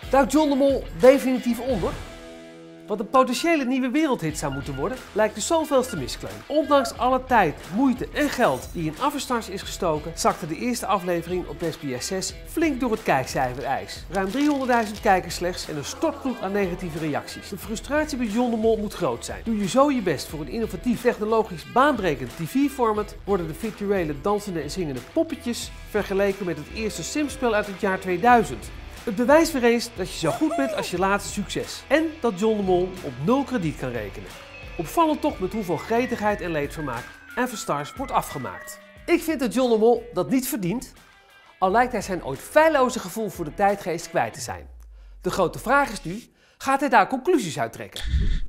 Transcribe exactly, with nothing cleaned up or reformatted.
Duikt John de Mol definitief onder? Wat een potentiële nieuwe wereldhit zou moeten worden, lijkt de zoveelste miskleun. Ondanks alle tijd, moeite en geld die in Avastars is gestoken, zakte de eerste aflevering op S B S zes flink door het kijkcijferijs. Ruim driehonderdduizend kijkers slechts en een stortvloed aan negatieve reacties. De frustratie bij John de Mol moet groot zijn. Doe je zo je best voor een innovatief, technologisch, baanbrekend T V-format, worden de virtuele dansende en zingende poppetjes vergeleken met het eerste Sims-spel uit het jaar tweeduizend. Het bewijst weer eens dat je zo goed bent als je laatste succes. En dat John de Mol op nul krediet kan rekenen. Opvallend toch met hoeveel gretigheid en leedvermaak Avastars wordt afgemaakt. Ik vind dat John de Mol dat niet verdient, al lijkt hij zijn ooit feilloze gevoel voor de tijdgeest kwijt te zijn. De grote vraag is nu, gaat hij daar conclusies uit trekken?